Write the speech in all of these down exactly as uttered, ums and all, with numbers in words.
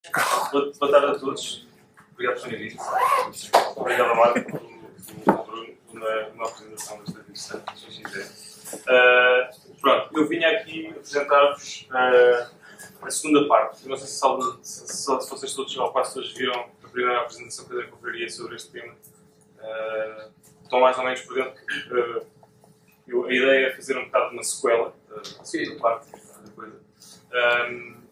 Boa, boa tarde a todos. Obrigado por terem vindo. Obrigado a Marco pelo Bruno uma, uma apresentação bastante interessante. Uh, pronto, eu vinha aqui apresentar-vos uh, a segunda parte. Eu não sei se, salvo, se, se, se vocês todos ou quase todos viram a primeira apresentação que eu dei com a Faria sobre este tema. Uh, estão mais ou menos por dentro que uh, eu, a ideia é fazer um bocado de uma sequela da segunda parte da coisa. Um,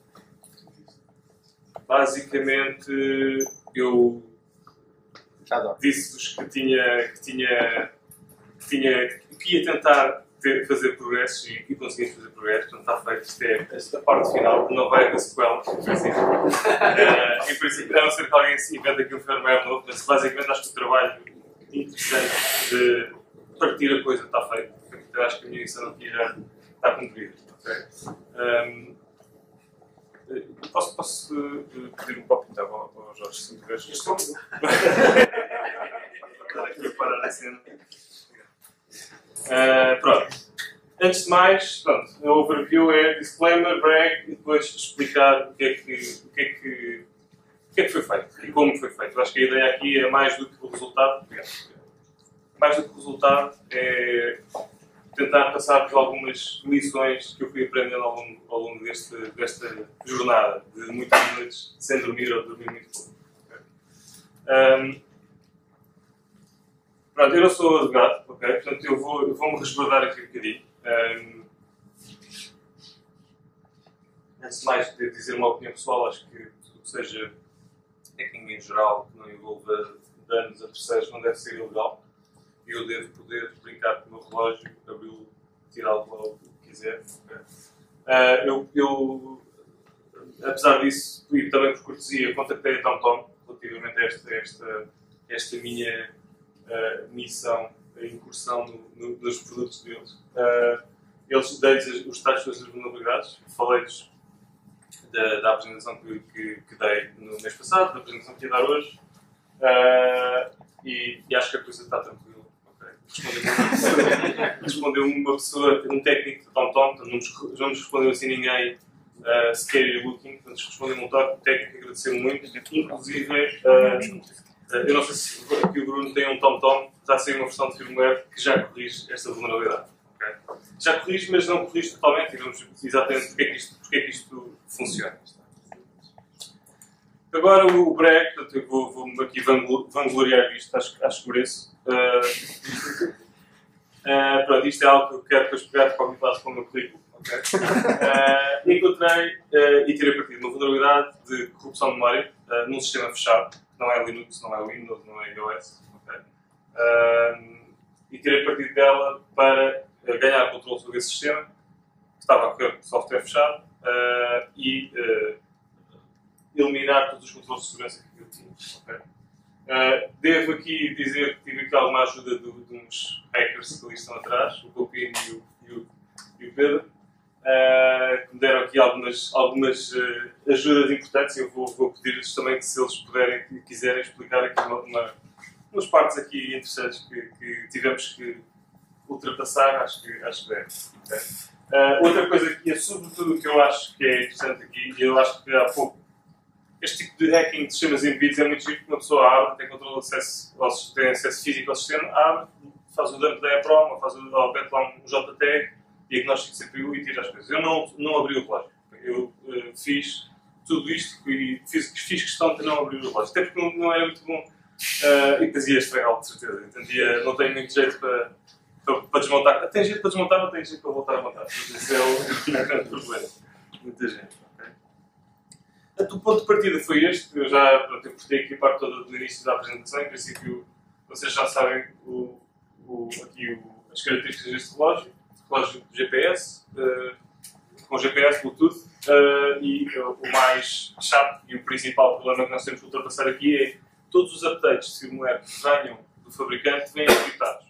basicamente, eu disse-vos que tinha, que tinha, que tinha, que ia tentar ter, fazer progressos e, e conseguir fazer progressos. Portanto, está feito. Isto é esta parte final, não vai haver sequela, em princípio. Uh, em princípio, a não ser que alguém se invente aqui um firmware novo, mas basicamente acho que o trabalho interessante de partir a coisa está feito. Eu acho que a minha missão aqui já está cumprida. Okay? Um, posso, posso uh, pedir um copo então ao, ao Jorge, se me tiveres? Estou aqui a parar a cena. Uh, pronto. Antes de mais, pronto, o overview é disclaimer, brag e depois explicar o que é que, o que, é que, o que, é que foi feito e como foi feito. Eu acho que a ideia aqui é mais do que o resultado. Mais do que o resultado é tentar passar-vos algumas lições que eu fui aprendendo ao longo, ao longo deste, desta jornada de muitas noites sem dormir ou dormir muito pouco. Okay? Um, pronto, eu não sou advogado, ok? Portanto eu vou, eu vou me resguardar aqui um bocadinho. Um, antes de mais, devo dizer uma opinião pessoal, acho que tudo que seja hacking em geral, que não envolva danos a terceiros, não deve ser ilegal. Eu devo poder brincar com o meu relógio, abri-lo, tirá-lo lá o que quiser. Okay? Uh, eu, eu, apesar disso, e também por cortesia, contactei a TomTom relativamente a esta, esta, esta minha uh, missão, a incursão no, no, nos produtos deles. Uh, eles dei-lhes os detalhes das vulnerabilidades, falei-lhes da, da apresentação que, que, que dei no mês passado, da apresentação que ia dar hoje, uh, e, e acho que a coisa está tranquila. Respondeu-me uma pessoa, um técnico de TomTom, não nos, não nos respondeu assim ninguém uh, scary looking, portanto respondeu-me um técnico que agradeceu muito, inclusive, uh, uh, eu não sei se aqui o Bruno tem um TomTom, já saiu uma versão de firmware que já corrige esta vulnerabilidade. Okay? Já corrige, mas não corrige totalmente, e vamos exatamente porque é que isto, porque é que isto funciona. Agora o brag, portanto eu vou, vou aqui vangloriar isto, acho, acho que mereço. Uh, uh, pronto, isto é algo que eu quero depois pegar de qualquer classe para o meu currículo. Okay? Uh, encontrei uh, e tirei partido de uma vulnerabilidade de corrupção de memória uh, num sistema fechado, que não é Linux, não é Windows, não é iOS. Okay? Uh, e tirei partido dela para uh, ganhar controle sobre esse sistema, que estava a correr de software fechado, uh, e uh, eliminar todos os controles de segurança que eu tinha. Okay? Uh, devo aqui dizer que tive aqui alguma ajuda de, de uns hackers que ali estão atrás, o Copino e o, e o, e o Pedro, uh, que me deram aqui algumas, algumas uh, ajudas importantes e eu vou, vou pedir-lhes também que, se eles puderem e quiserem, explicar aqui uma, uma, umas partes aqui interessantes que, que tivemos que ultrapassar, acho que, acho que é. Okay? Uh, outra coisa que é sobretudo o que eu acho que é interessante aqui, e eu acho que há pouco este tipo de hacking de sistemas embebidos é muito giro, porque uma pessoa abre, tem controle de acesso, ao, tem acesso físico ao sistema, abre, faz o dump da EPROM, ou faz o, ou mete lá um J T G, diagnóstico C P U e tira as coisas. Eu não, não abri o relógio. Eu uh, fiz tudo isto e fiz, fiz questão de não abrir o relógio. Até porque não, não era muito bom uh, e depois ia estragá-lo, de certeza. Entendia, não tenho muito jeito para, para, para desmontar. Tem jeito para desmontar, não tem jeito para voltar a montar. Isso é o grande problema. Muita gente. O ponto de partida foi este, eu já pronto, eu postei aqui a parte toda do início da apresentação, em princípio vocês já sabem o, o, aqui o, as características deste relógio, relógio de G P S, uh, com G P S, Bluetooth, uh, e uh, o mais chato e o principal problema que nós temos que ultrapassar aqui é todos os updates de firmware que venham do fabricante vêm encriptados.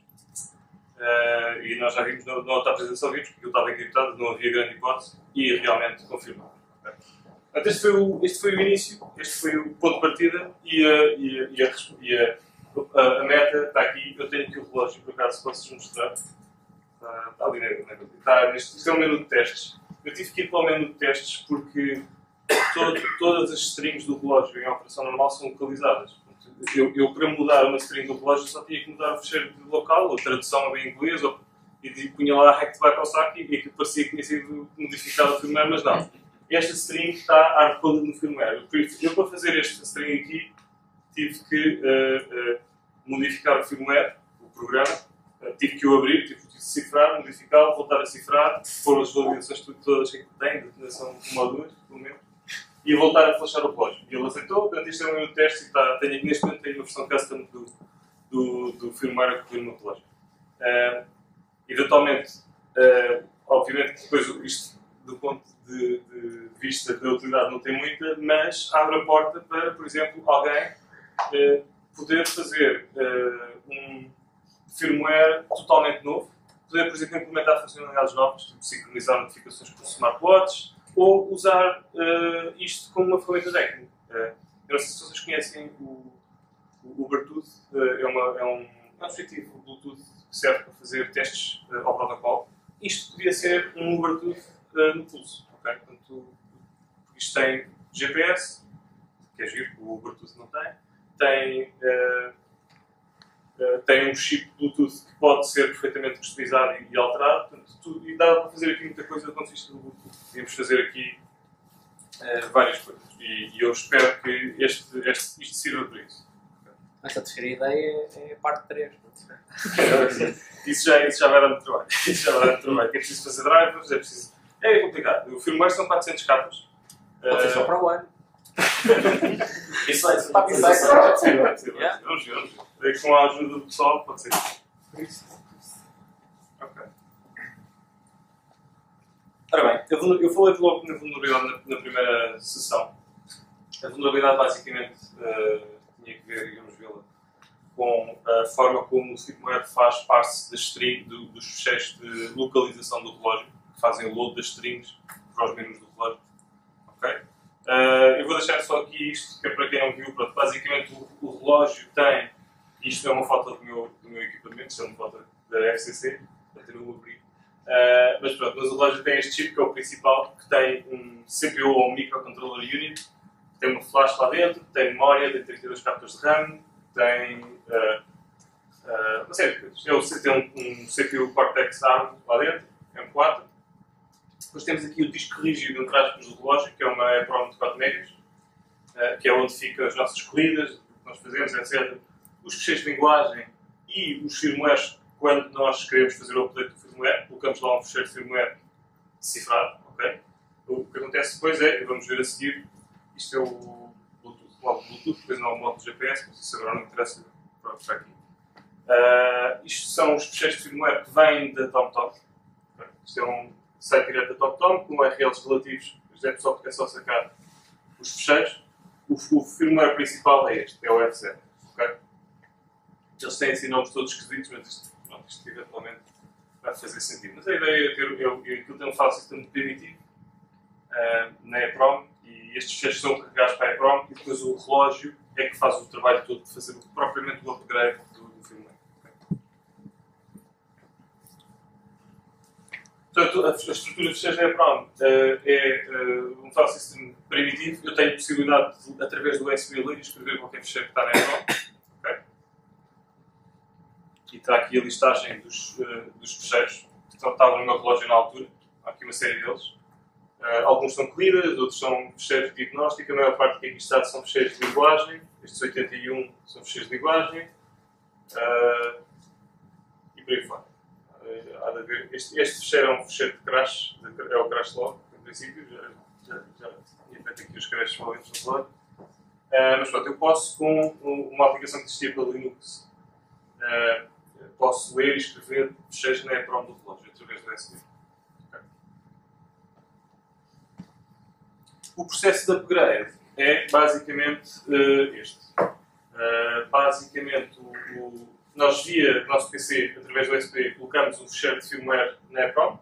Uh, e nós já vimos na, na outra apresentação, vimos que aquilo estava encriptado, não havia grande hipótese, e realmente confirmado. Okay? Este foi, o, este foi o início, este foi o ponto de partida e a, e a, e a, e a, a, a meta está aqui. Eu tenho aqui o relógio, por acaso, posso-vos mostrar. Está, está ali, né? Está neste, isto é um menu de testes. Eu tive que ir para o menu de testes porque todo, todas as strings do relógio em operação normal são localizadas. Eu, eu, para mudar uma string do relógio, só tinha que mudar o fecheiro de local, ou tradução em inglês, ou, e punha lá hack by Kawasaki, e aquilo parecia que tinha sido modificado o firmware, mas não. Esta string está hardcoded no firmware. Eu, eu, para fazer esta string aqui, tive que uh, uh, modificar o firmware, o programa, uh, tive que o abrir, tive que cifrar, modificá-lo, voltar a cifrar, pôr as validações todas que tem, detonação uma ou duas, pelo menos, e voltar a flashar o relógio. E ele aceitou, portanto, isto é o meu teste, e está, tenho aqui neste momento tenho uma versão custom do, do, do firmware a correr no relógio. Uh, eventualmente, uh, obviamente que depois isto, do ponto de, de vista da utilidade, não tem muita, mas abre a porta para, por exemplo, alguém uh, poder fazer uh, um firmware totalmente novo, poder, por exemplo, implementar funcionalidades novas, tipo sincronizar notificações com smartwatches, ou usar uh, isto como uma ferramenta técnica. Uh, eu não sei se vocês conhecem o, o Bluetooth, uh, é, uma, é um, é um dispositivo Bluetooth que serve para fazer testes uh, ao protocolo. Isto podia ser um Bluetooth uh, no pulso. Okay? Portanto, isto tem G P S, que é giro, o Bluetooth não tem. Tem, uh, uh, tem um chip Bluetooth que pode ser perfeitamente customizado e, e alterado. Portanto, tudo, e dá para fazer aqui muita coisa do ponto de vista do Bluetooth. Podemos fazer aqui uh, várias coisas. E, e eu espero que este, este, isto sirva para isso. Esta terceira ideia é a parte três. isso, já, isso já vai dar muito trabalho. Isso já vai dar muito trabalho. É preciso fazer drivers, é preciso... É complicado. O firmware são quatrocentos capas. Pode ser só para o ano. Isso é isso. Pode ser. Pode ser. Pode ser. Vamos ver, vamos ver. Com a ajuda do pessoal, pode ser. Ok. Ora bem, eu falei logo na vulnerabilidade na, na primeira sessão. A vulnerabilidade basicamente uh, tinha que ver, digamos, vê-la com a forma como o firmware faz parse da string, do, dos fecheiros de localização do relógio, que fazem o load das strings para os menus do relógio. Ok? Uh, eu vou deixar só aqui isto, que é para quem não viu. Pronto, basicamente o, o relógio tem, isto é uma foto do meu, do meu equipamento, isto é uma foto da F C C, para ter um abrir. Uh, mas pronto, mas o relógio tem este chip que é o principal, que tem um C P U ou um microcontroller unit, tem uma flash lá dentro, tem memória, tem trinta e dois cartas de RAM, tem uh, uh, uma série de coisas. Ele tem um, um C P U Cortex ARM lá dentro, M quatro. Depois temos aqui o disco rígido entre aspas do relógio, que é uma EEPROM de quatro megas, uh, que é onde ficam as nossas corridas, o que nós fazemos, etcétera. Os fecheiros de linguagem e os firmwares, quando nós queremos fazer o update do firmware, colocamos lá um fecheiro de firmware cifrado. Okay? O que acontece depois é, e vamos ver a seguir, isto é o Bluetooth, o modo Bluetooth, depois não é o modo G P S, mas isso agora não interessa para aqui. Uh, isto são os fecheiros de firmware que vêm da TomTom. Okay? Isto é um site direto da TomTom, com U R Ls relativos, é só, é só sacar os fecheiros. O, o firmware principal é este, é o F zero. Okay? Eles têm assim nomes todos esquisitos, mas isto, pronto, isto eventualmente vai fazer sentido. Mas a ideia é ter, eu, aquilo tem um file system primitivo uh, na EEPROM, e estes fecheiros são carregados para a EEPROM, e depois o relógio é que faz o trabalho todo de fazer propriamente o upgrade do, do firmware. Okay? Portanto, a, a estrutura de fecheiros da EEPROM uh, é uh, um file system primitivo. Eu tenho a possibilidade de, através do U S B ler e escrever qualquer fecheiro que está na EEPROM. Okay? E está aqui a listagem dos, uh, dos fecheiros que estavam no meu relógio na altura. Há aqui uma série deles. Uh, alguns são clearas, outros são fecheiros de diagnóstico. A maior parte que aqui está são fecheiros de linguagem. Estes oitenta e um são fecheiros de linguagem. Uh, e por aí fora. Uh, há de haver. Este, este fecheiro é um fecheiro de crash, de, é o crash log, em princípio. Já, já, já tinha feito aqui os crashes valentes no relógio. Uh, mas pronto, eu posso, com uma aplicação que existia para Linux, uh, posso ler e escrever fecheiros na EEPROM do relógio, através do U S B. Okay. O processo de upgrade é basicamente uh, este. Uh, basicamente, o, o, nós via o nosso P C, através do U S B, colocamos um fecheiro de firmware na EEPROM.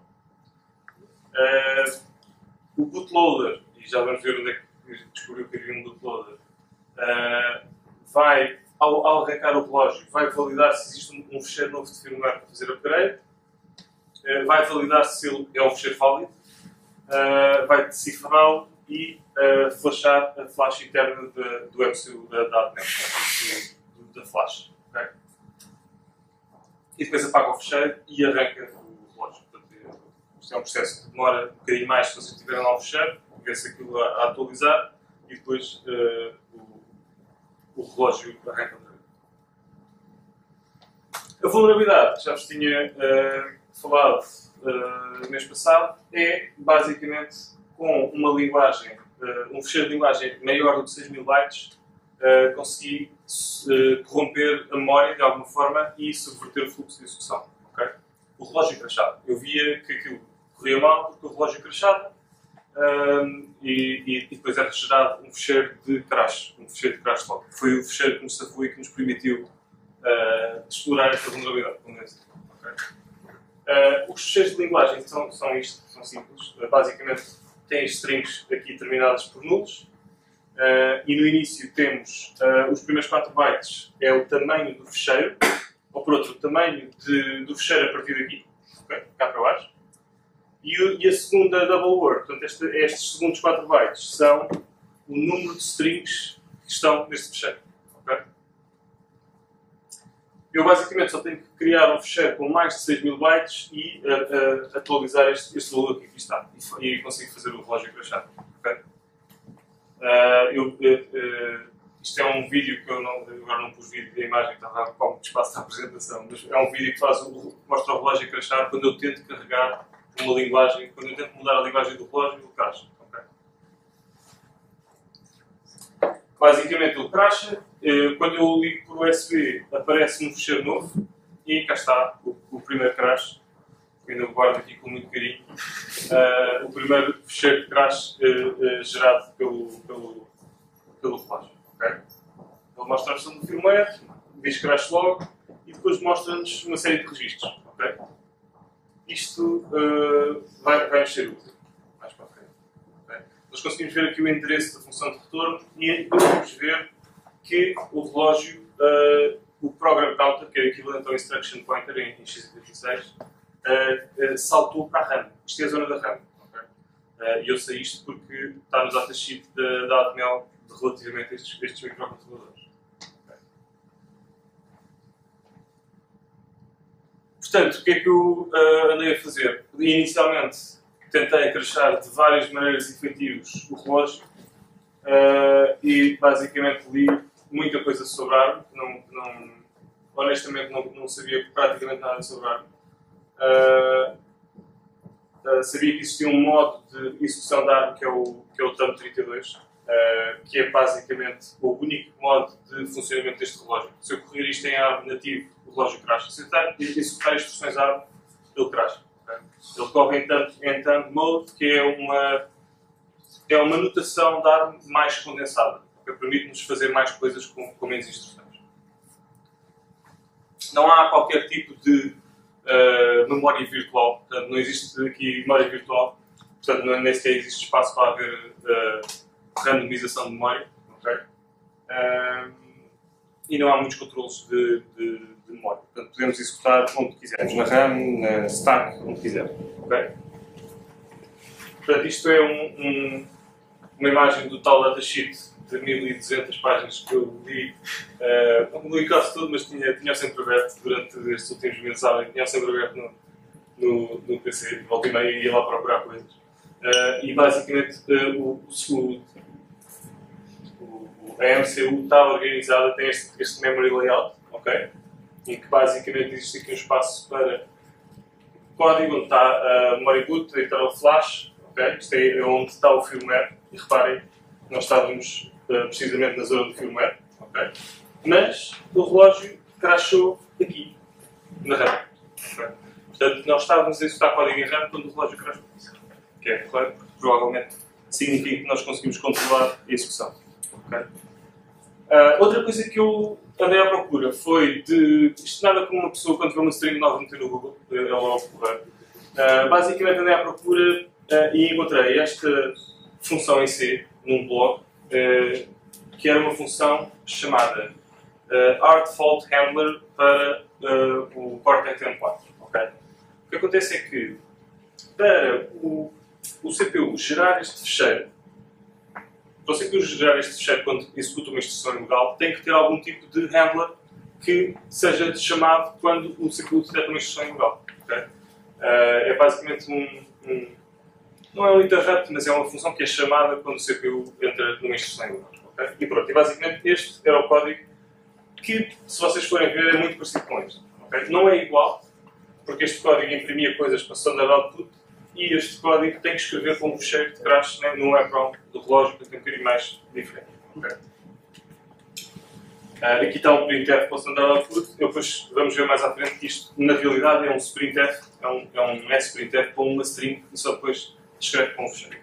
Uh, o bootloader, e já vamos ver onde é que descobriu que havia um bootloader, uh, vai, ao, ao arrancar o relógio, vai validar se existe um, um fecheiro novo de firmware para fazer upgrade, uh, vai validar se ele é um fecheiro válido, uh, vai decifrá-lo e uh, flashar a flash interna de, do M C U da, da Adnet, da flash. Okay? E depois apaga o fecheiro e arranca o relógio. Portanto, isto é um processo que demora um bocadinho mais se vocês tiverem lá o fecheiro, vê-se aquilo a, a atualizar e depois uh, o, o relógio arranca outra vez. A vulnerabilidade, já vos tinha uh, falado uh, no mês passado, é basicamente com uma linguagem, uh, um fecheiro de linguagem maior do que seis mil bytes, uh, conseguir uh, corromper a memória de alguma forma e subverter o fluxo de execução. Okay? O relógio crashava. Eu via que aquilo corria mal porque o relógio crashava um, e, e, e depois era gerado um fecheiro de crash, um fecheiro de crash log. Foi o fecheiro que nos safou e que nos permitiu uh, explorar esta vulnerabilidade. Okay? Uh, os fecheiros de linguagem são, são isto, são simples. Uh, basicamente, têm strings aqui terminadas por nulos. Uh, e no início temos uh, os primeiros quatro bytes, é o tamanho do fecheiro, ou por outro, o tamanho de, do fecheiro a partir daqui, okay? Cá para baixo. E, o, e a segunda double word, portanto, este, estes segundos quatro bytes são o número de strings que estão neste fecheiro. Okay? Eu basicamente só tenho que criar um fecheiro com mais de seis mil bytes e uh, uh, atualizar este, este valor que aqui está. E, e consigo fazer o relógio crashar. Okay? Uh, eu, uh, uh, isto é um vídeo que eu não, agora não pus vídeo da imagem, estava com muito espaço da apresentação, mas é um vídeo que faz o, mostra o relógio a crashar quando eu tento carregar uma linguagem, quando eu tento mudar a linguagem do relógio, ele crasha. Okay? Basicamente ele crasha, uh, quando eu ligo por U S B aparece um fecheiro novo e cá está o, o primeiro crash. Ainda o guardo aqui com muito carinho. Uh, o primeiro fecheiro de crash uh, uh, gerado pelo, pelo, pelo relógio. Okay? Ele mostra a versão do firmware, diz crash log e depois mostra-nos uma série de registros. Okay? Isto uh, vai, vai mexer útil mais para a frente. Okay? Nós conseguimos ver aqui o endereço da função de retorno e podemos ver que o relógio, uh, o program counter, que é o equivalente ao instruction pointer em, em x oitenta e seis, Uh, uh, saltou para a RAM. Isto é a zona da RAM. Okay? Uh, e eu sei isto porque está no datasheet da, da Atmel relativamente a estes, estes microcontroladores. Okay? Portanto, o que é que eu uh, andei a fazer? Inicialmente tentei crashar de várias maneiras efetivas o relógio uh, e basicamente li muita coisa sobre a ARM. Não, não, honestamente não, não sabia praticamente nada sobre a ARM. Uh, uh, sabia que existia um modo de execução da ARM que é o, que é o TOM trinta e dois, uh, que é basicamente o único modo de funcionamento deste relógio. Se eu correr isto em ARM nativo, o relógio crasha. Se eu executar instruções ARM, ele crasha. Okay? Ele corre em thumb, em thumb mode, que é uma, é uma notação da ARM mais condensada, que permite-nos fazer mais coisas com, com menos instruções. Não há qualquer tipo de Uh, memória virtual, portanto não existe aqui memória virtual, portanto não, nem sequer existe espaço para haver uh, randomização de memória, okay? uh, e não há muitos controles de, de, de memória, portanto podemos executar onde quisermos, na RAM, na stack, onde quisermos. Okay? Portanto isto é um, um, uma imagem do tal datasheet de mil e duzentas páginas que eu li, uh, não li quase tudo, mas tinha, tinha sempre aberto durante estes últimos meses, sabe? Tinha sempre aberto no, no, no P C, volta e meia e ia lá procurar coisas. Uh, e basicamente uh, o, o, o, a M C U está organizada, tem este, este memory layout, ok? Em que basicamente existe aqui um espaço para código, onde está a memory boot, a internal flash, ok? Isto é onde está o firmware, e reparem, nós estávamos uh, precisamente na zona do firmware, okay? Mas o relógio crashou aqui, na RAM. Okay? Portanto, nós estávamos a executar código em RAM quando o relógio crashou. Que é claro, provavelmente significa que nós conseguimos controlar a execução. Okay? Uh, outra coisa que eu andei à procura foi de. Isto nada como uma pessoa quando vê uma string nova meter no Google, é logo correr. Uh, basicamente andei à procura uh, e encontrei esta função em C, num blog, uh, que era uma função chamada uh, Hard Fault Handler para uh, o Cortex M quatro. Okay? O que acontece é que, para o, o C P U gerar este fecheiro, conseguir gerar este fecheiro quando executa uma instrução ilegal, tem que ter algum tipo de handler que seja chamado quando o C P U detecta uma instrução ilegal. Okay? Uh, é basicamente um, um... não é um interrupt, mas é uma função que é chamada quando o C P U entra numa instrução ilegal. Okay? E pronto, e basicamente este era o código que, se vocês forem ver, é muito parecido com este. Okay? Não é igual, porque este código imprimia coisas para standard output e este código tem que escrever com um fecheiro de crash, né, no EPROM do relógio, que tem um bocadinho mais diferente. Okay? Uh, aqui está um printf para o standard output. Eu depois vamos ver mais à frente que isto, na realidade, é um sprintf, é um, é um sprintf com uma string e só depois escreve com um fecheiro.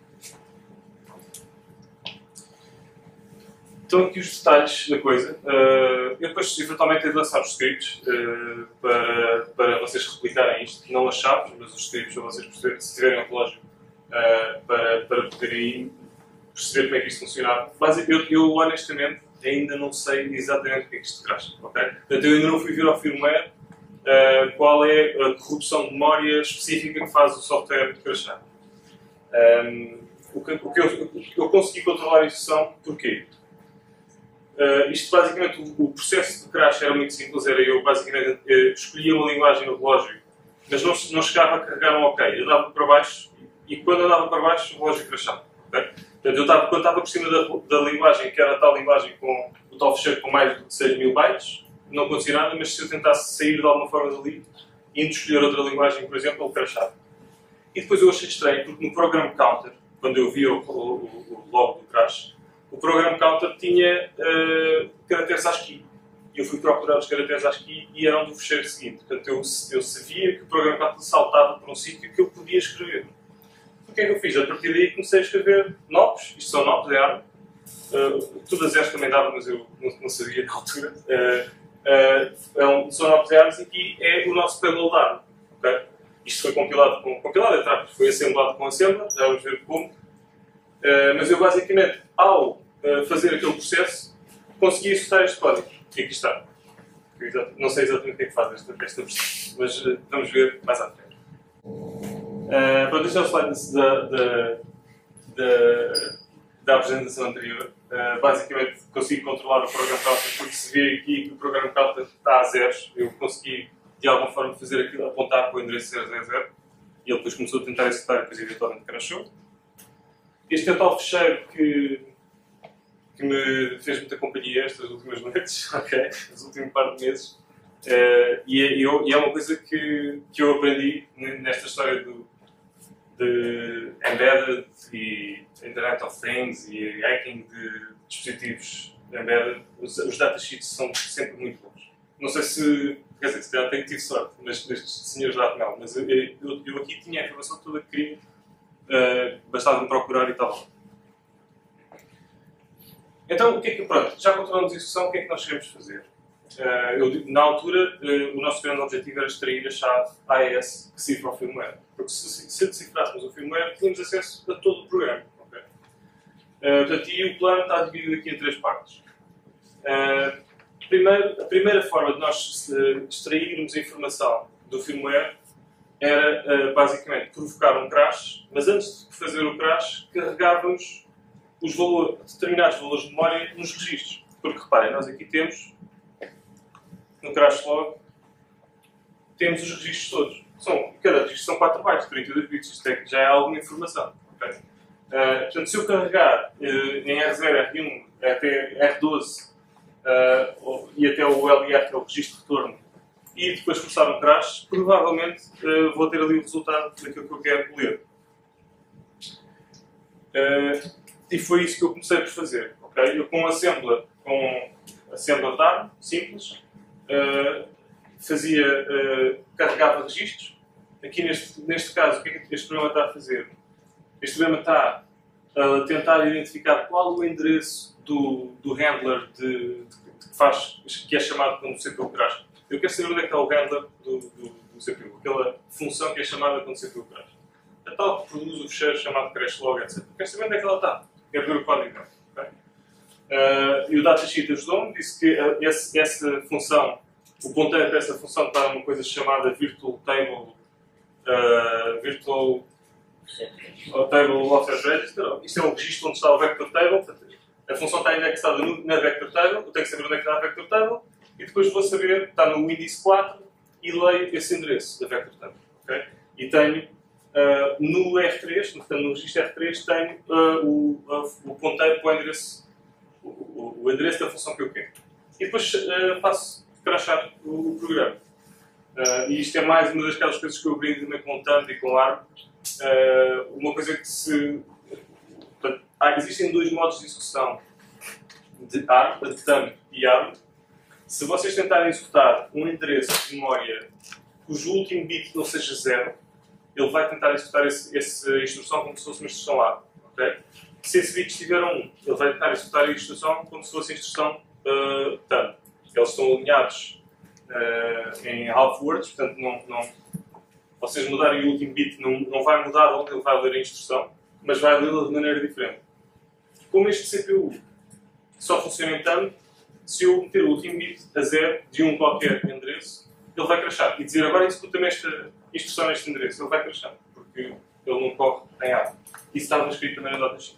Então, aqui os detalhes da coisa. Uh, eu depois, eventualmente, hei de lançar os scripts uh, para, para vocês replicarem isto. Não as chaves, mas os scripts para vocês perceberem, se tiverem um relógio, uh, para, para poderem perceber como é que isto funcionava. Mas eu, eu, honestamente, ainda não sei exatamente o que é que isto traz. Okay? Portanto, eu ainda não fui ver ao firmware uh, qual é a corrupção de memória específica que faz o software crashar. Um, o que, o que eu, eu consegui controlar a instrução, porquê? Uh, isto basicamente, o, o processo de crash era muito simples, era eu basicamente uh, escolhia uma linguagem no relógio, mas não, não chegava a carregar um OK. Eu dava para baixo e quando eu dava para baixo o relógio crashava. Okay? Portanto, eu estava, quando estava por cima da, da linguagem, que era a tal linguagem com o tal fecheiro com mais de seis mil bytes, não acontecia nada, mas se eu tentasse sair de alguma forma dali, indo escolher outra linguagem, por exemplo, ele crashava. E depois eu achei estranho, porque no program counter, quando eu via o, o, o log do crash, o program counter tinha uh, caracteres ASCII. Eu fui procurar os caracteres ASCII e eram do fecheiro seguinte. Portanto, eu, eu sabia que o program counter saltava para um sítio que eu podia escrever. O que é que eu fiz? A partir daí comecei a escrever nopes. Isto são nopes, é arma. Uh, todas estas também dava, mas eu não, não sabia na altura. Uh, uh, é um, são nopes, é armas e aqui é o nosso payload arma. Okay? Isto foi compilado com... Compilado é tráfego, foi assemblado com assembla. Já vamos ver como. Uh, mas eu basicamente, ao uh, fazer aquele processo, consegui executar este código. E aqui está. Eu não sei exatamente o que é que faz esta, esta versão, mas uh, vamos ver mais à frente. Uh, pronto, este é o slide da, da, da, da apresentação anterior. Uh, basicamente, consegui controlar o program counter, porque se vê aqui que o program counter está a zeros. Eu consegui, de alguma forma, fazer aquilo, apontar para o endereço zero zero zero. E ele depois começou a tentar executar e depois eventualmente crashou. Este é o tal fecheiro que, que me fez muita companhia estas últimas noites, okay? Os últimos par de meses. Uh, e, é, eu, e é uma coisa que, que eu aprendi nesta história do, de embedded e Internet of Things e hacking de dispositivos embedded. Os, os datasheets são sempre muito bons. Não sei se, quer dizer, se calhar tenho tido sorte nestes senhores da Apple, mas eu, eu, eu aqui tinha a informação toda que queria. Uh, bastava-me procurar e tal. Então, o que é que, pronto, já controlamos a execução, o que é que nós queremos fazer? Uh, eu, na altura, uh, o nosso grande objetivo era extrair a chave A E S que cifra o firmware. Porque se, se decifrássemos o firmware, tínhamos acesso a todo o programa. Okay? Uh, portanto, e o plano está dividido aqui em três partes. Uh, primeiro, a primeira forma de nós uh, extrairmos a informação do firmware era, uh, basicamente, provocar um crash, mas antes de fazer o crash, carregávamos os valor, determinados valores de memória nos registros. Porque, reparem, nós aqui temos, no crash log, temos os registros todos. São, cada registro são quatro bytes, trinta e dois bits, isto é, já é alguma informação. Okay? Uh, portanto, se eu carregar uh, em R zero, R um, até R doze uh, e até o L R, que é o registro de retorno, e depois forçar um crash, provavelmente uh, vou ter ali o resultado daquilo que eu quero ler. Uh, e foi isso que eu comecei por fazer. Okay? Eu com assembler, com assembler de arm, simples, uh, fazia, uh, carregava registros. Aqui neste, neste caso, o que é que este programa está a fazer? Este programa está a tentar identificar qual o endereço do, do handler de, de, de, que, faz, que é chamado quando o C P U crash. Eu quero saber onde é que está o handler do, do, do C P U, aquela função que é chamada quando o C P U crash. A tal que produz o fecheiro chamado crash log, etcétera. Eu quero saber onde é que ela está. Quero ver o código. Okay? Uh, e o datasheet ajudou-me, disse que uh, esse, essa função, o ponteiro para essa função está numa coisa chamada virtual table, uh, virtual o table offset register. Isto é um registro onde está o vector table. A função está indexada no, na vector table. Eu tenho que saber onde é que está a vector table. E depois vou saber, está no índice quatro, e leio esse endereço da vector table. Okay? E tenho, uh, no R três, portanto, no registro R três, tenho uh, o, uh, o ponteiro para o endereço, o, o, o endereço da função que eu quero. E depois uh, faço crashar o, o programa. Uh, e isto é mais uma das coisas que eu aprendi também com o TomTom e com o A R M. Uh, uma coisa que se... Portanto, há, existem dois modos de execução de A R M, de TomTom e A R M. Se vocês tentarem executar um endereço de memória cujo último bit não seja zero, ele vai tentar executar esse, essa instrução como se fosse uma instrução A R M. Okay? Se esse bit estiver a um, ele vai tentar executar a instrução como se fosse a instrução uh, TomTom. Eles estão alinhados Uh, em half words, portanto, não, não, vocês mudarem o último bit não, não vai mudar onde ele vai ler a instrução, mas vai lê-la de maneira diferente. Como este C P U só funciona em TomTom, se eu meter o último bit a zero de um qualquer endereço, ele vai crashar. E dizer agora executa-me esta instrução neste endereço, ele vai crashar, porque ele não corre em A R M. Isso estava escrito também na datasheet.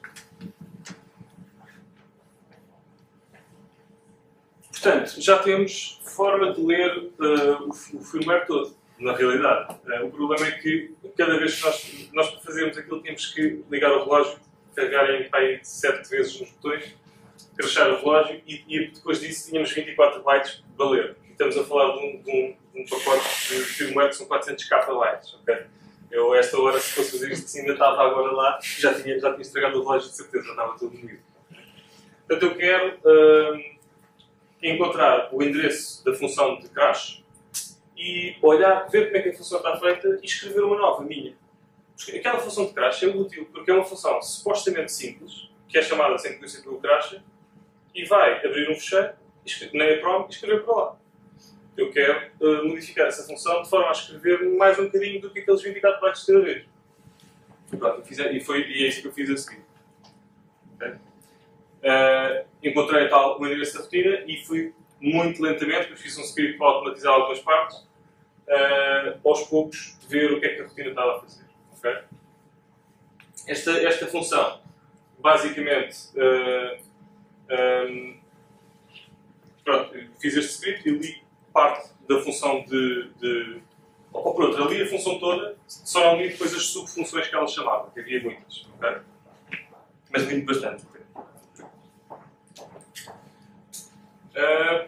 Portanto, já temos forma de ler uh, o, o firmware todo, na realidade. Uh, o problema é que cada vez que nós, nós para fazermos aquilo temos que ligar o relógio, carregar em pai sete vezes nos botões, crashar o relógio e, e depois disso tínhamos vinte e quatro bytes para ler. E estamos a falar de um, de um, de um pacote de firmware que são quatrocentos K bytes. Okay? Eu, a esta hora, se fosse fazer isto, se ainda estava agora lá, já tinha, já tinha estragado o relógio de certeza, já estava tudo moído. Portanto, eu quero... Uh, encontrar o endereço da função de crash e olhar, ver como é que a função está feita e escrever uma nova, minha. Porque aquela função de crash é útil porque é uma função supostamente simples, que é chamada sem que o C P U crash, e vai abrir um fecheiro, na EEPROM, e escrever para lá. Eu quero uh, modificar essa função de forma a escrever mais um bocadinho do que aqueles vinte e quatro bytes de cada vez. E, pronto, eu fiz, e, foi, e é isso que eu fiz a seguir. Okay? Uh, encontrei tal, o endereço da rotina e fui muito lentamente, porque fiz um script para automatizar algumas partes, uh, aos poucos ver o que é que a rotina estava a fazer. Okay? Esta, esta função, basicamente, uh, um, pronto, fiz este script e li parte da função de... de ou por outra, li a função toda, só não li depois as subfunções que ela chamava, que havia muitas. Okay? Mas li bastante. Uh,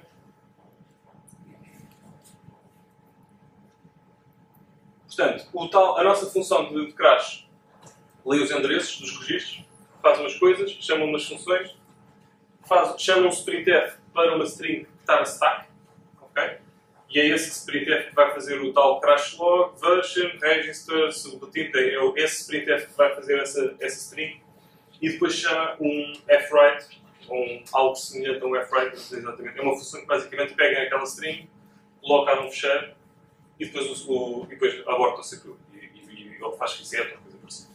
portanto, o tal, a nossa função de, de crash lê os endereços dos registros, faz umas coisas, chama umas funções, faz, chama um sprintf para uma string que está na stack, okay? E é esse sprintf que vai fazer o tal crash log, version, register, subroutine, é esse sprintf que vai fazer essa, essa string, e depois chama um fwrite, um, algo semelhante a um fwrite, exatamente. É uma função que basicamente pega naquela string, coloca num fecheiro e depois, o, o, e depois aborta o C P U. E, e, e faz reset ou coisa parecida.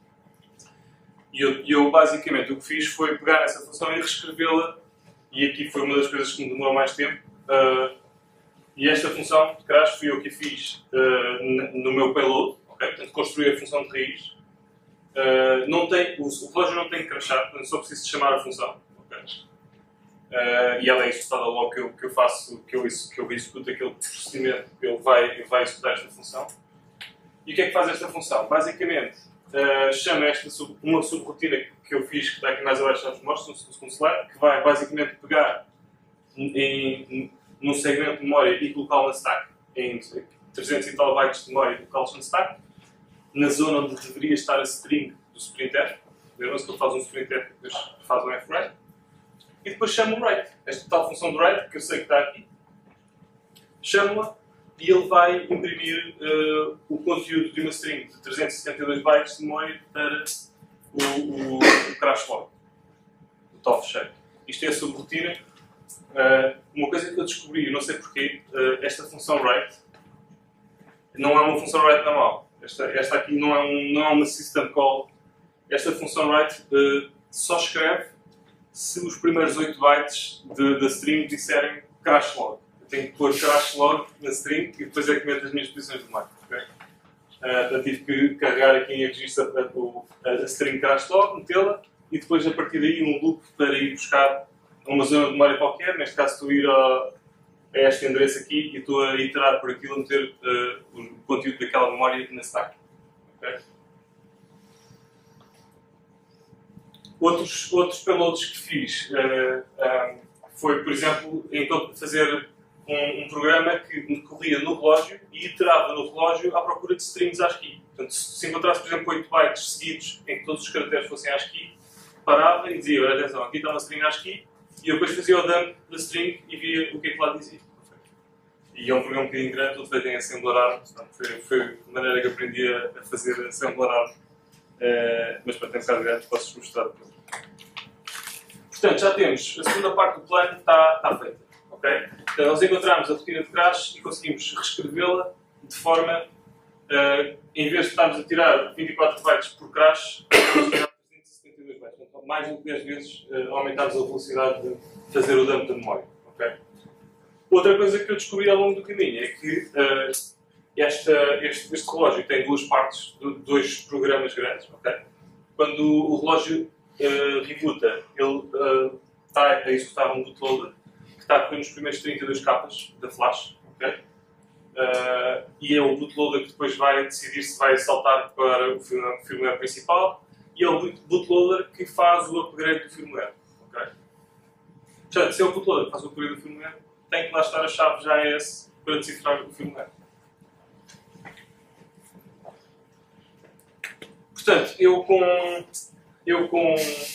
E eu, eu basicamente o que fiz foi pegar essa função e reescrevê-la, e aqui foi uma das coisas que me demorou mais tempo. Uh, e esta função de crash fui eu que a fiz uh, no meu payload, okay? Portanto, construí a função de raiz. Uh, não tem, o, o relógio não tem que crashar, portanto só preciso de chamar a função. Uh, e ela é executada logo que eu, que eu faço, que eu, que eu executo aquele procedimento, ele vai, ele vai executar esta função. E o que é que faz esta função? Basicamente, uh, chama esta sub, uma subrotina que eu fiz, que está aqui mais abaixo nos mostros, no segundo slide, que vai basicamente pegar em, em, num segmento de memória e colocá-lo na stack, em trezentos e tal bytes de memória e colocá-los na stack, na zona onde deveria estar a string do sprintf. Lembram-se que ele faz um sprintf e depois faz um fwrite. E depois chamo o write. Esta tal função do write, que eu sei que está aqui, chamo-a e ele vai imprimir uh, o conteúdo de uma string de trezentos e setenta e dois bytes de memória para o, o, o crash log, o tal fecheiro. Isto é a subrotina. Uh, uma coisa que eu descobri, eu não sei porquê, uh, esta função write não é uma função write normal. Esta, esta aqui não é, um, não é uma system call. Esta função write uh, só escreve se os primeiros oito bytes da string disserem crash log. Eu tenho que pôr crash log na string e depois é que meto as minhas posições de marca. Okay? Uh, tive que carregar aqui em registro a, a, a string crash log, metê-la, e depois a partir daí um loop para ir buscar uma zona de memória qualquer. Neste caso estou a ir a, a este endereço aqui e estou a iterar por aquilo a meter uh, o conteúdo daquela memória na stack. Okay? Outros, outros payloads que fiz uh, um, foi, por exemplo, então fazer um, um programa que corria no relógio e iterava no relógio à procura de strings ASCII. Portanto, se encontrasse, por exemplo, oito bytes seguidos em que todos os caracteres fossem ASCII, parava e dizia, olha, atenção, aqui está uma string ASCII, e eu depois fazia o dump da string e via o que é que lá dizia. E é um programa um bocadinho grande, tudo feito em Assembler Arm. Foi, foi a maneira que aprendi a, a fazer Assembler Arm. Uh, mas para tentar grande, posso mostrar. Portanto, já temos a segunda parte do plano, está, está feita. Okay? Então, nós encontramos a rotina de crash e conseguimos reescrevê-la de forma, uh, em vez de estarmos a tirar vinte e quatro bytes por crash, vamos tirar trezentos e setenta e dois bytes. Então, mais do que dez vezes uh, aumentámos a velocidade de fazer o dump da memória. Okay? Outra coisa que eu descobri ao longo do caminho é que uh, esta, este, este relógio tem duas partes, dois programas grandes. Okay? Quando o relógio uh, rebuta, ele uh, está a executar um bootloader que está a correr nos primeiros trinta e dois capas da flash. Okay? Uh, e é o bootloader que depois vai decidir se vai saltar para o firmware, firmware principal, e é o bootloader que faz o upgrade do firmware. Okay? Portanto, se é o bootloader que faz o upgrade do firmware, tem que lá estar a chave J S para decifrar o firmware. Portanto, eu com eu com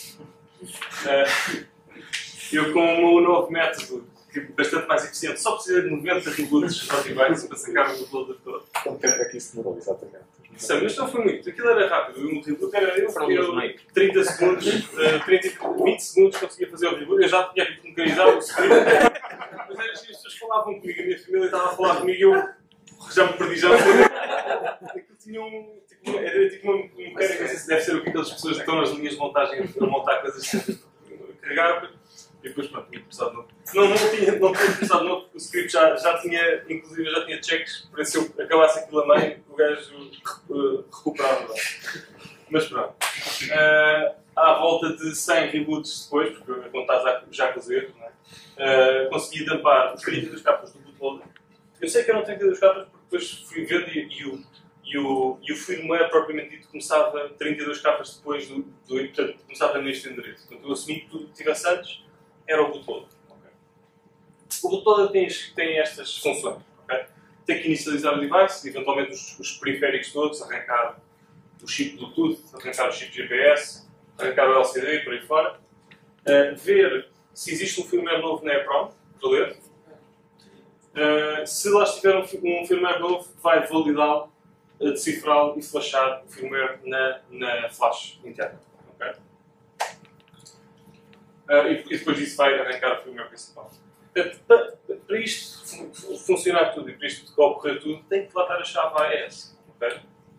uh, eu com o meu novo método, que é bastante mais eficiente, só precisa de noventa reboots ao device para sacar o bootloader todo. Quanto tempo é que isso demorou, exatamente? Sei, mas não foi muito. Aquilo era rápido. O reboot era eu, Foram eu trinta segundos, uh, trinta, vinte segundos conseguia fazer o reboot. Eu já tinha que mecanizar o script. Mas era assim, as pessoas falavam comigo, a minha família estava a falar comigo e eu já me perdi, já me perdi. Aquilo tinha um. Tipo, era tipo uma mecânica, não sei se deve ser o que aquelas pessoas que estão nas linhas de montagem a montar coisas. Carregar e depois, pronto, tinha começado de novo. Não, não tinha, não tinha começado de novo, porque o script já, já tinha, inclusive, já tinha checks para se eu acabasse aquilo a meio, o gajo uh, recuperava. Mas pronto. Uh, à volta de cem reboots depois, porque quando estás já com os erros, não é? uh, consegui dampar os trinta e dois capas do bootloader. Eu sei que eram trinta e dois capas porque depois fui ver e, e, o, e, o, e o firmware propriamente dito começava trinta e dois capas depois do, do portanto, começava neste endereço. Portanto, eu assumi que tudo que tivesse antes era o bootloader. Okay? O bootloader tem, tem estas funções. Okay? Tem que inicializar o device, eventualmente os, os periféricos todos, arrancar o chip Bluetooth, arrancar o chip G P S, arrancar o L C D e por aí fora. Uh, ver se existe um firmware novo na EEPROM, para ler. Uh, se lá estiver um, um firmware novo, vai validá-lo, uh, decifrá-lo e flashar o firmware na, na flash interna. Okay? Uh, e, e depois disso vai arrancar o firmware principal. Portanto, para, para isto fun funcionar tudo e para isto ocorrer tudo, tem que lá estar a chave A E S. Okay?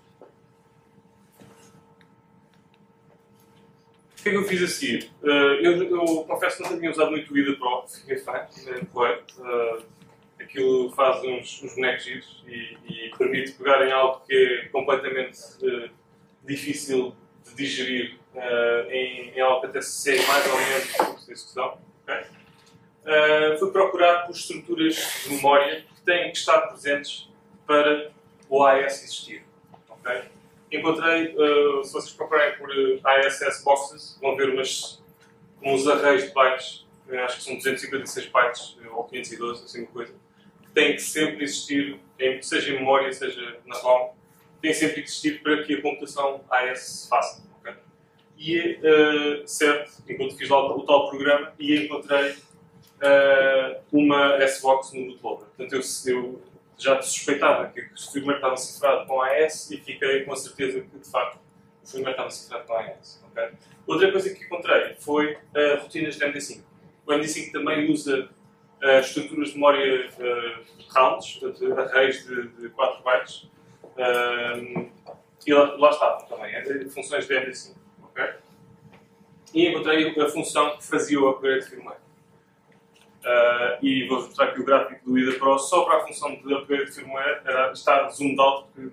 O que é que eu fiz a seguir? Uh, eu, eu confesso que não tinha usado muito o I D A Pro, fiquei fã, uh, aquilo faz uns, uns bonecos giros e, e permite pegar em algo que é completamente uh, difícil de digerir uh, em, em algo que até se segue mais ou menos o fluxo de execução. Okay? Uh, fui procurar por estruturas de memória que têm que estar presentes para o A E S existir. Okay? Encontrei, uh, se vocês procurarem por uh, A S S boxes, vão ver umas, uns arrays de bytes, acho que são duzentos e cinquenta e seis bytes, ou quinhentos e doze, assim uma coisa, que têm que sempre existir, seja em memória, seja na ROM, têm sempre que existir para que a computação A E S se faça. Okay? E é uh, certo, enquanto fiz lá o, o tal programa, e encontrei uh, uma S-Box no bootloader. Portanto, eu, eu já suspeitava que o firmware estava cifrado com A E S e fiquei com a certeza que, de facto, o firmware estava cifrado com A E S. Okay? Outra coisa que encontrei foi uh, rotinas de M D cinco. O M D cinco também usa uh, estruturas de memória uh, rounds, portanto, arrays de, de quatro bytes. Uh, e lá, lá estavam também, é, funções de M D cinco. Okay? E encontrei a função que fazia o upgrade de firmware. Uh, e vou mostrar aqui o gráfico do I D A Pro. Só para a função de upgrade de firmware era estar zoomed out, porque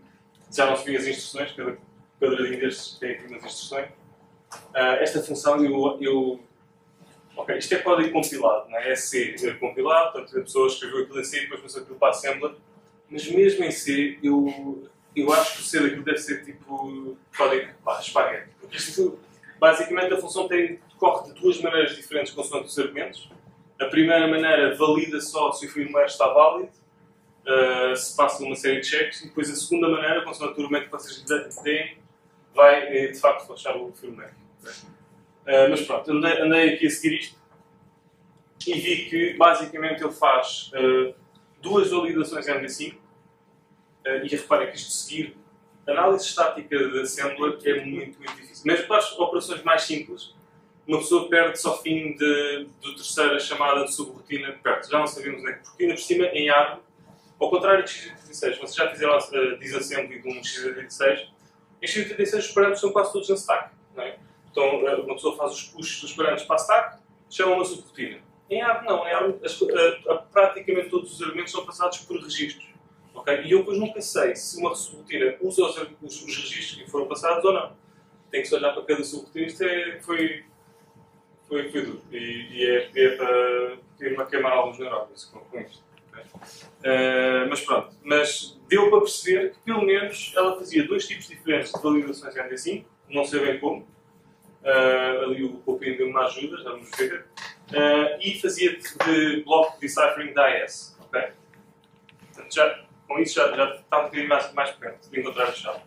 já não se vê as instruções, cada quadradinho destes tem aqui umas instruções. Uh, esta função, eu, eu... Ok, isto é código compilado, não é? É C é compilado, portanto a pessoa escreveu aquilo em C e depois passou aquilo para a Assembler. Mas mesmo em C, eu, eu acho que o C daquilo deve ser tipo código pá, espaguete. Porque isto, basicamente, a função tem, corre de duas maneiras diferentes consoante os argumentos. A primeira maneira valida só se o firmware está válido, uh, se passa uma série de checks, e depois a segunda maneira, consoante o argumento que vocês deem, vai de facto flashar o firmware. Uh, mas pronto, andei, andei aqui a seguir isto e vi que basicamente ele faz uh, duas validações M D cinco uh, e reparem que isto de seguir análise estática de assembler é muito, muito difícil. Mesmo para as operações mais simples, uma pessoa perde-se ao fim de, de terceira chamada de subrotina, perde, já não sabemos nem porque ainda por cima em árvore, ao contrário de x oitenta e seis, vocês já fizeram a disassembly de um x oitenta e seis, em x oitenta e seis os parâmetros são quase todos na stack, não é? Então uma pessoa faz os pushes dos parâmetros para a stack, chama uma subrotina. Em árvore não, em árvore as, a, a, praticamente todos os argumentos são passados por registros. Okay? E eu depois nunca sei se uma subrotina usa os, os, os registros que foram passados ou não. Tem que se olhar para cada subrotina, isto é, foi, foi, foi duro. E, e é, é para ter-me a queimar alguns neurónios com, com isto. Okay? Uh, mas pronto, mas deu para perceber que pelo menos ela fazia dois tipos diferentes de validações M D cinco, não sei bem como. Uh, ali o Popinho deu-me uma ajuda, já vamos ver. Uh, e fazia de bloco de deciphering da I S. Okay? Portanto, já, com isso já, já está um bocadinho mais, mais perto de encontrar a chave.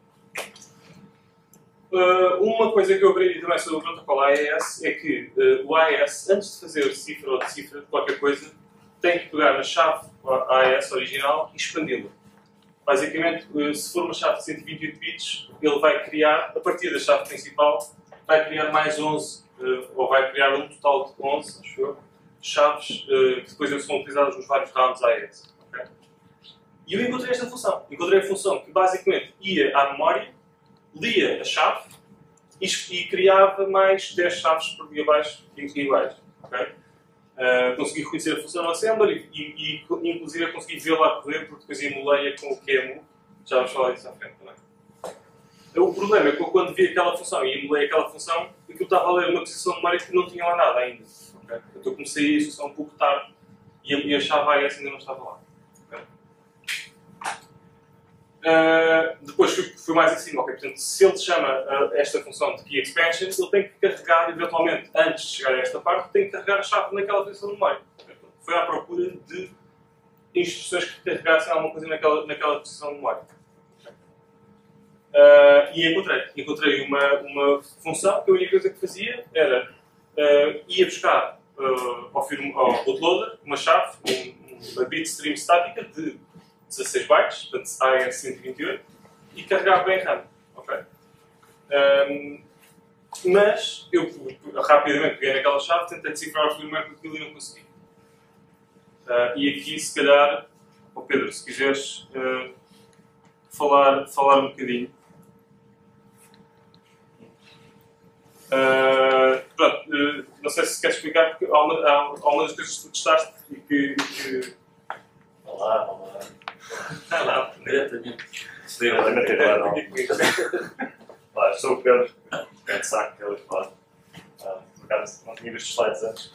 Uh, uma coisa que eu aprendi também sobre o protocolo A E S é que uh, o A E S, antes de fazer cifra ou decifra de qualquer coisa, tem que pegar na chave A E S original e expandi-la. Basicamente, uh, se for uma chave de cento e vinte e oito bits, ele vai criar, a partir da chave principal, vai criar mais onze, uh, ou vai criar um total de onze, acho eu, chaves uh, que depois são utilizadas nos vários rounds A E S. Okay? E eu encontrei esta função. Encontrei a função que basicamente ia à memória, lia a chave e, e criava mais dez chaves por dia abaixo iguais. Okay? Uh, consegui reconhecer a função no Assembler e, e, e inclusive consegui vê-la a correr porque depois emulei-a com o Q M U. Já vamos falar disso à frente também. O problema é que eu, quando vi aquela função e emulei aquela função, aquilo estava a ler uma posição de memória que não tinha lá nada ainda. Okay? Então eu comecei a isso um pouco tarde e a, e a chave A E S ainda não estava lá. Okay? Uh, depois fui, fui mais em cima. Okay? Portanto, se ele chama uh, esta função de Key Expansion, ele tem que carregar, eventualmente, antes de chegar a esta parte, tem que carregar a chave naquela posição de memória. Okay? Então, foi à procura de instruções que carregassem alguma coisa naquela, naquela posição de memória. Uh, e encontrei. Encontrei uma, uma função que a única coisa que fazia era uh, ia buscar uh, ao, firm, ao bootloader uma chave, um, uma bitstream estática de dezasseis bytes, portanto A E S cento e vinte e oito, e carregava em RAM. Okay? Um, mas eu rapidamente peguei naquela chave, tentei decifrar o firmware com aquilo e não consegui. Uh, e aqui, se calhar, oh Pedro, se quiseres uh, falar, falar um bocadinho. Uh, pronto, uh, não sei se queres explicar, porque há uma, há, há uma das coisas que tu testaste e que... que... Olá, olá. Olá, diretamente. Sim, não é ter não. Olá, sou o Pedro, é de saco que eu ia falar. Por acaso, não tinha visto os slides antes.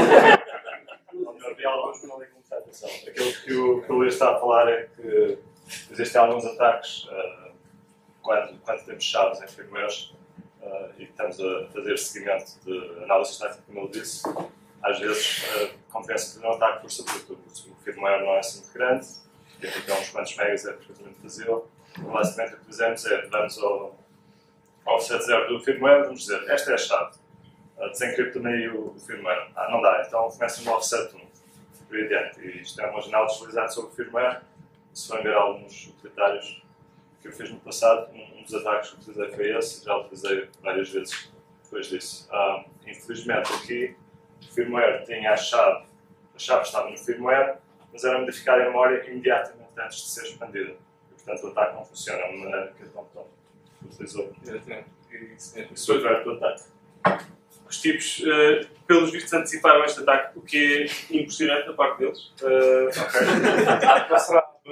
Havia alguns que não li com muita atenção. Aquilo que o, que o Luís está a falar é que existem alguns ataques uh, quando, quando temos chaves em firmwares. Uh, e estamos a fazer seguimento de análise estática, como ele disse, às vezes uh, compensa fazer um ataque por sobretudo. O firmware não é assim muito grande, e aqui tem uns quantos megas, é perfeitamente fazível. Basicamente o que fizemos é, vamos ao, ao offset zero do firmware, vamos dizer, esta é a chave, uh, desencripta aí o, o firmware. Ah, não dá, então começa no offset um, por aí adiante. E isto é uma janela deslizante sobre o firmware. Se forem ver alguns utilitários que eu fiz no passado, um dos ataques que utilizei foi esse, já utilizei várias vezes depois disso. Um, infelizmente aqui o firmware tinha a chave, a chave estava no firmware, mas era modificada em memória imediatamente antes de ser expandida. E, portanto o ataque não funciona da maneira que a TomTom utilizou. Exatamente. Isso, isso foi o ataque. Os tipos, uh, pelos vistos, anteciparam este ataque, o que é impressionante da parte deles. Uh, ok.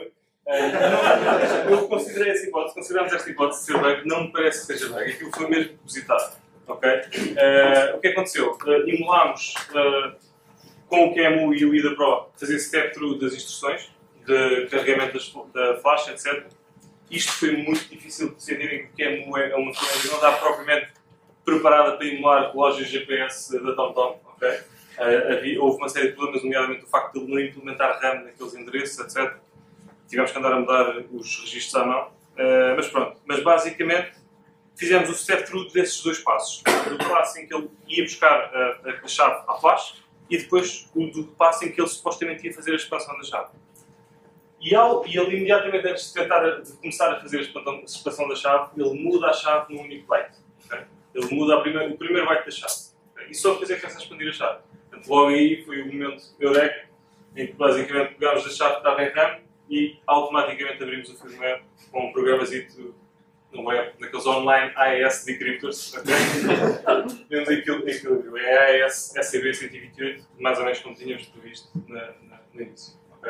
Uh, eu considerei essa hipótese, consideramos esta hipótese de ser bug, não me parece que seja bug, aquilo foi mesmo depositado. Okay? Uh, o que aconteceu? Uh, emulámos uh, com o Q M U e o I D A Pro fazer step-through das instruções, de carregamento da flash, etcétera. Isto foi muito difícil de sentirem que o Q M U é uma coisa que não está propriamente preparada para emular relógios G P S da TomTom. Okay? Uh, havia, houve uma série de problemas, nomeadamente o facto de ele não implementar RAM naqueles endereços, etcétera. Tivemos que andar a mudar os registros à mão. Uh, mas pronto, mas basicamente fizemos o step-through desses dois passos. Do passo em que ele ia buscar a, a chave à flash e depois o do passo em que ele supostamente ia fazer a expansão da chave. E, ao, e ele imediatamente antes de, tentar, de começar a fazer a expansão, a expansão da chave, ele muda a chave num único byte. Okay? Ele muda a primeira, o primeiro byte da chave. Okay? E só depois é que começa a expandir a chave. Portanto, logo aí foi o momento eureka, em que basicamente pegámos a chave que estava em RAM e automaticamente abrimos o firmware com um programazito no web, daqueles online A E S decryptors. Okay? Vemos aquilo, aquilo é A E S S C B cento e vinte e oito, mais ou menos como tínhamos previsto na, na, no início. Okay?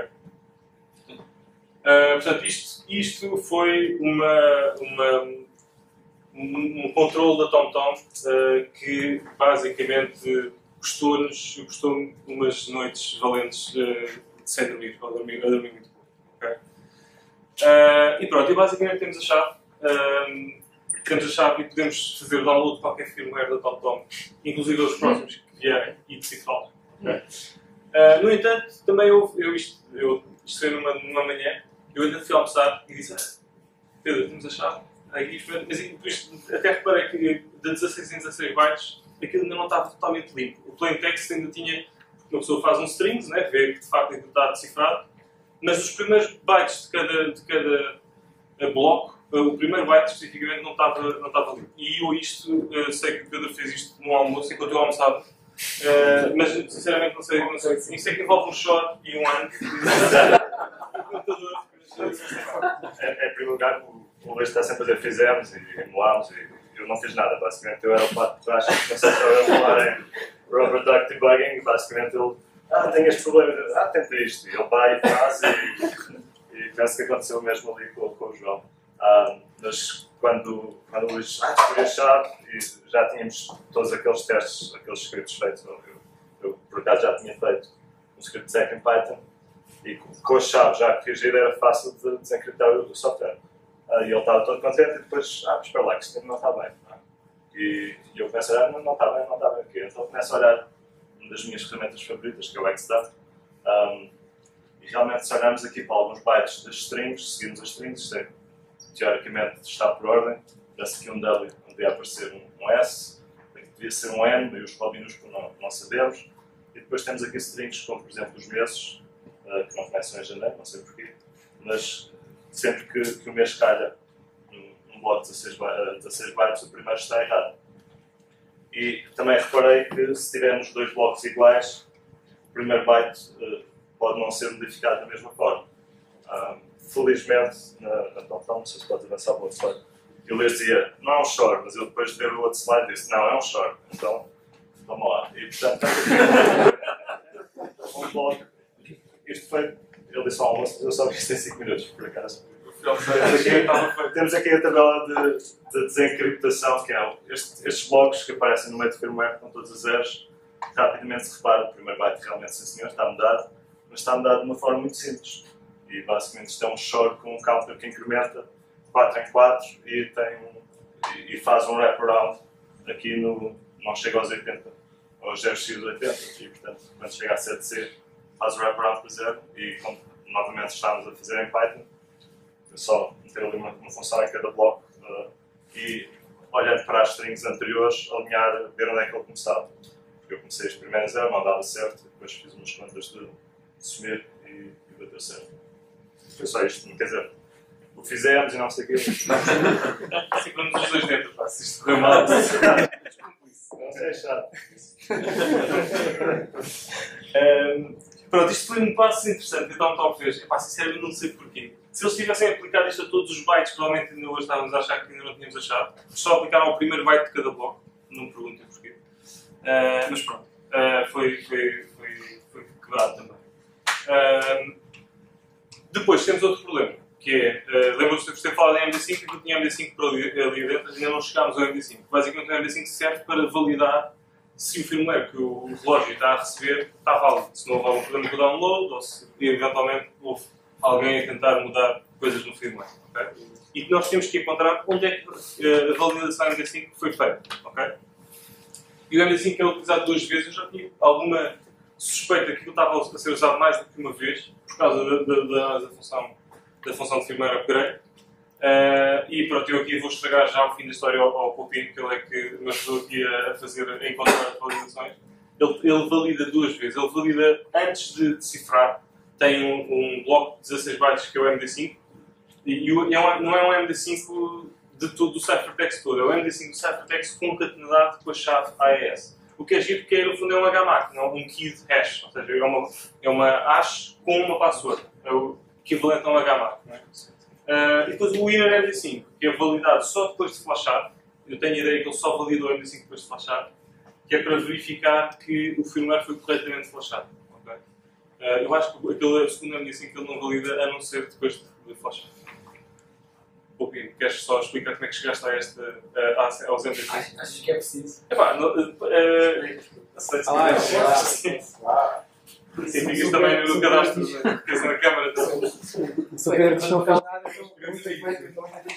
Uh, portanto, isto, isto foi uma, uma, um, um controle da TomTom uh, que basicamente custou-nos custou umas noites valentes uh, sem dormir, a dormir, a dormir muito pouco. Okay? Uh, e pronto, e basicamente temos a chave. Uh, temos a chave e podemos fazer download de qualquer firmware da TomTom, inclusive os próximos que vierem e decifrá-los. Okay? Uh, no entanto, também houve, eu isto, eu, isto foi numa, numa manhã. Eu ainda fui almoçar e disse: ah, Pedro, temos a chave. Aí, mas depois, até reparei que de dezasseis em dezasseis bytes aquilo ainda não estava totalmente limpo. O plain text ainda tinha. Uma pessoa faz um strings, né, vê que de facto aquilo está decifrado, mas os primeiros bytes de cada, de cada bloco, o primeiro byte especificamente não estava, não estava limpo. E eu isto, eu sei que o Pedro fez isto no almoço enquanto eu almoçava, uh, mas sinceramente não sei, não sei. Isto é que envolve um shot e um ano. É, é, em primeiro lugar, o, o Luís está sempre a dizer fizemos e emulámos e eu não fiz nada, basicamente eu era o pato de trás que não sei se eu emular em Robert Duck Debugging, basicamente ele ah, tem este problema, ah, tenta isto, e ele vai e faz e, e penso que aconteceu mesmo ali com, com o João. Ah, mas quando, quando o Luís ah, descobri a chave e já tínhamos todos aqueles testes, aqueles scripts feitos, eu, eu por acaso já tinha feito um script sec em Python. E com a chave já corrigida era fácil de desencriptar o software. Uh, e ele estava todo contente e depois, ah, espera lá, que isto não está bem. Não é? E, e eu começo a olhar, não, não está bem, não está bem aqui. Então eu começo a olhar uma das minhas ferramentas favoritas, que é o Xdata. Um, e realmente se olharmos aqui para alguns bytes das strings, seguimos as strings, isto é, teoricamente está por ordem. Dá-se aqui um W, onde devia aparecer um, um S, aqui devia ser um N, e os pó minúsculo não, não sabemos. E depois temos aqui strings como, por exemplo, os meses, que não começam em janeiro, não sei porquê, mas sempre que, que o mês calha num, num bloco de dezasseis bytes, o primeiro está errado. E também reparei que se tivermos dois blocos iguais, o primeiro byte uh, pode não ser modificado da mesma forma. Um, felizmente, na, na TomTom, não sei se pode avançar para o outro slide, eu lhes dizia, não é um short, mas eu depois de ver o outro slide disse, não, é um short. Então, vamos lá. E portanto, um bloco. Isto foi, ele disse ao almoço, mas eu só vi isto em cinco minutos, por acaso. Temos aqui a tabela de, de desencriptação, que é este, estes blocos que aparecem no meio do firmware com todos os zeros. Rapidamente se repara, o primeiro byte realmente, sim senhor, está mudado, mas está mudado de uma forma muito simples. E basicamente isto é um short com um counter que incrementa quatro em quatro e, tem um, e, e faz um wraparound aqui no, não chega aos oitenta, aos zero x oitenta, e portanto, quando chega a sete c, faz o wraparound para zero e como novamente estamos a fazer em Python, é só meter ali uma, uma função em cada bloco uh, e olhando para as strings anteriores, alinhar, ver onde é que ele começava. Porque eu comecei este primeiro a zero, não dava certo, e depois fiz umas contas de, de sumir e, e bateu certo. Foi só isto, quer dizer, o fizemos e não sei o quê. Assim que vamos os dois dentro, faço isto correr mal. Não sei, é chato. um, Pronto, isto foi um passo interessante que a TomTom fez. Epá, sinceramente não sei porquê. Se eles tivessem aplicado isto a todos os bytes, provavelmente ainda hoje estávamos a achar que ainda não tínhamos achado. Só aplicaram ao primeiro byte de cada bloco. Não me perguntem porquê. Uh, mas pronto, uh, foi, foi, foi, foi quebrado também. Uh, depois temos outro problema. que é, uh, lembram-se de ter falado em M D cinco e que eu tinha M D cinco para ali, ali dentro, ainda não chegámos ao M D cinco. Basicamente o M D cinco serve para validar se o firmware que o relógio está a receber está válido, se não houve algum problema com o download ou se eventualmente houve alguém a tentar mudar coisas no firmware. Okay? E nós temos que encontrar onde é que uh, a validação M D cinco foi feita. Okay? E o M D cinco é utilizado duas vezes. Eu já tive alguma suspeita que ele estava a ser usado mais do que uma vez, por causa da, da, da, da, função, da função de firmware upgrade. Uh, e pronto, eu aqui vou estragar já o fim da história ao, ao Popinho, que ele é que me ajudou aqui a, fazer, a encontrar as validações. Ele, ele valida duas vezes. Ele valida antes de decifrar. Tem um, um bloco de dezasseis bytes que é o M D cinco. E, e é um, não é um M D cinco de todo do ciphertext todo. É o M D cinco do ciphertext concatenado com a chave A E S. O que é giro porque no fundo é um H M A C, não um keyed hash. Ou seja, é uma, é uma hash com uma password. É o equivalente a um H M A C. Não é? Uh, e depois o inner M D cinco, que é validado só depois de flashar. Eu tenho a ideia que ele só valida o M D cinco depois de flashar, que é para verificar que o firmware foi corretamente flashado. Okay? Uh, eu acho que aquele segundo M D cinco ele não valida a não ser depois de flashar. Popinho, queres só explicar como é que chegaste a este, uh, aos M D cinco? Acho, acho que é preciso. Epá, não, uh, uh, não sei se ah, quiseres. Sim, ficas também no cadastro, ficas na câmara. Se o Pedro não faz nada, eu não sei como é que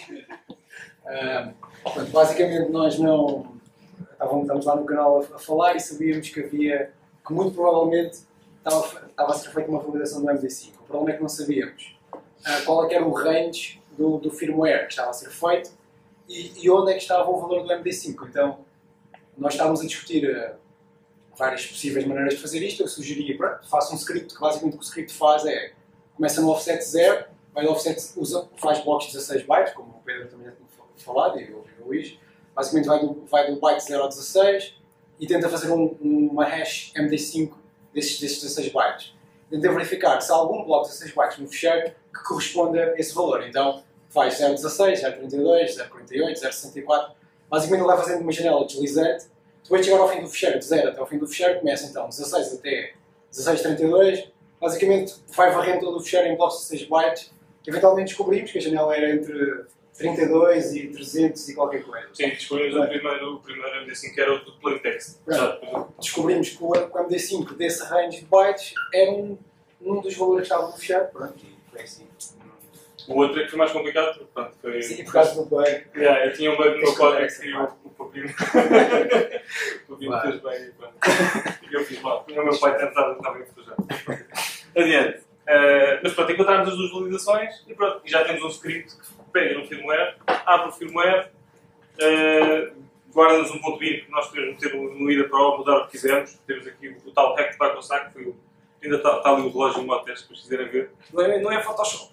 não é. Basicamente, nós não. Estávamos lá no canal a falar e sabíamos que havia. que muito provavelmente estava, estava a ser feita uma validação do M D cinco. O problema é que não sabíamos uh, qual é que era o range do, do firmware que estava a ser feito e, e onde é que estava o valor do M D cinco. Então, nós estávamos a discutir. Uh, várias possíveis maneiras de fazer isto. Eu sugeria, pronto, faça um script que basicamente o que o script faz é, começa no offset zero, vai no offset, usa, faz blocos de dezasseis bytes, como o Pedro também já tinha falado, e o Luís, basicamente vai do, vai do byte zero ao dezasseis e tenta fazer um, uma hash M D cinco desses, desses dezasseis bytes. Tenta verificar se há algum bloco de dezasseis bytes no fecheiro que corresponda a esse valor. Então faz zero vírgula dezasseis, zero vírgula trinta e dois, zero vírgula quarenta e oito, zero vírgula sessenta e quatro, basicamente ele vai fazendo uma janela deslizante. Depois de chegar ao fim do fecheiro, de zero até ao fim do fecheiro, começa então dezasseis até dezasseis vírgula trinta e dois, basicamente vai varrendo todo o fecheiro em blocos de dezasseis bytes, que eventualmente descobrimos que a janela era entre trinta e dois e trezentos e qualquer coisa. Sim, descobrimos o primeiro, o primeiro M D cinco que era o do plaintext. Descobrimos que o M D cinco desse range de bytes era um, um dos valores que estavam no fecheiro, pronto, e foi assim. O outro é que foi mais complicado, porque pronto, foi... Sim, por causa do bug. Yeah, eu tinha um bug no meu código que o, o Popinho... o Popinho fez bem e pronto. E eu fiz mal. O meu pai tentava, estava enfujado. Adiante. Uh, mas pronto, encontramos as duas validações e pronto. E já temos um script que pega no firmware, abre o firmware, uh, guarda-nos um ponto bin que nós podemos meter no ida para o mudar o que quisermos. Temos aqui o, o tal hack que vai com o saco, foi o, ainda está, está ali o relógio no modo teste, para quiserem ver. Não é, não é Photoshop.